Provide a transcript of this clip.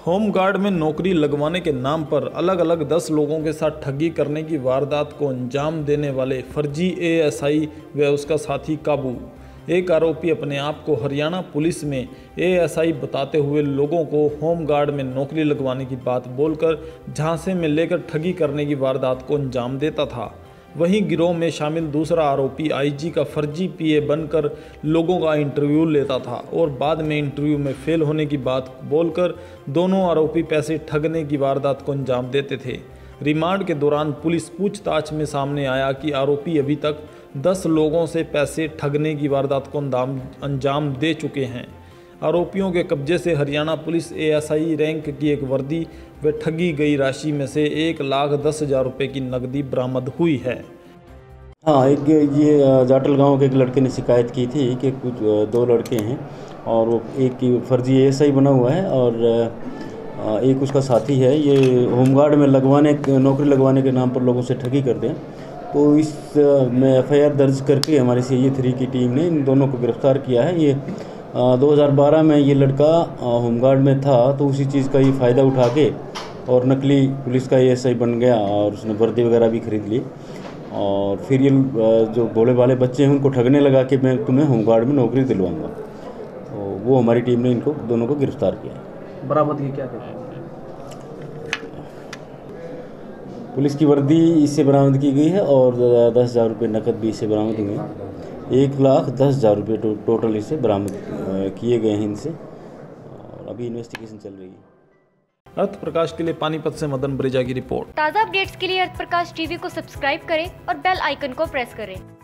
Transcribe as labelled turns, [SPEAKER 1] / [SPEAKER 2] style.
[SPEAKER 1] Home guard में नौकरी लगवाने के नाम पर अलग अलग 10 लोगों के साथ ठगी करने की वारदात को अंजाम देने वाले फर्जी एएसआई व उसका साथी काबू। एक आरोपी अपने आप को हरियाणा पुलिस में एएसआई बताते हुए लोगों को होमगार्ड में नौकरी लगवाने की बात बोलकर झांसे में लेकर ठगी करने की वारदात को अंजाम देता था। वहीं गिरोह में शामिल दूसरा आरोपी आईजी का फर्जी पीए बनकर लोगों का इंटरव्यू लेता था और बाद में इंटरव्यू में फेल होने की बात बोलकर दोनों आरोपी पैसे ठगने की वारदात को अंजाम देते थे। रिमांड के दौरान पुलिस पूछताछ में सामने आया कि आरोपी अभी तक 10 लोगों से पैसे ठगने की वारदात को अंजाम दे चुके हैं। आरोपियों के कब्जे से हरियाणा पुलिस एएसआई रैंक की एक वर्दी व ठगी गई राशि में से 1,10,000 रुपये की नकदी बरामद हुई है।
[SPEAKER 2] हाँ, एक ये जाटल गांव के एक लड़के ने शिकायत की थी कि कुछ 2 लड़के हैं और वो एक फर्जी एएसआई बना हुआ है और एक उसका साथी है। ये होमगार्ड में नौकरी लगवाने के नाम पर लोगों से ठगी करते हैं। तो इस में एफआईआर दर्ज करके हमारी सीआईए 3 की टीम ने इन दोनों को गिरफ्तार किया है। ये 2012 में ये लड़का होमगार्ड में था तो उसी चीज़ का ये फ़ायदा उठा के और नकली पुलिस का एएसआई बन गया और उसने वर्दी वगैरह भी खरीद ली और फिर ये जो भोले भाले बच्चे हैं उनको ठगने लगा कि मैं तुम्हें होमगार्ड में नौकरी दिलवाऊंगा। तो वो हमारी टीम ने इनको दोनों को गिरफ्तार किया।
[SPEAKER 3] बरामदगी क्या है?
[SPEAKER 2] पुलिस की वर्दी इससे बरामद की गई है और 10,000 रुपये नकद भी इससे बरामद हुए हैं। 1,10,000 रुपये टोटल इससे बरामद किए गए हैं इनसे और अभी इन्वेस्टिगेशन चल रही है।
[SPEAKER 1] अर्थ प्रकाश के लिए पानीपत से मदन ब्रेजा की रिपोर्ट।
[SPEAKER 4] ताज़ा अपडेट्स के लिए अर्थ प्रकाश टीवी को सब्सक्राइब करें और बेल आइकन को प्रेस करें।